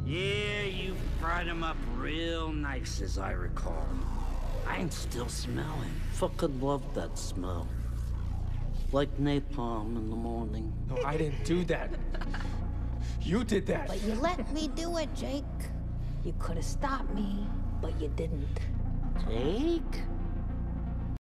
Yeah, you fried him up real nice, as I recall. I'm still smelling. Fucking love that smell. Like napalm in the morning. No, I didn't do that. You did that. But you let me do it, Jake. You could have stopped me, but you didn't. Jake?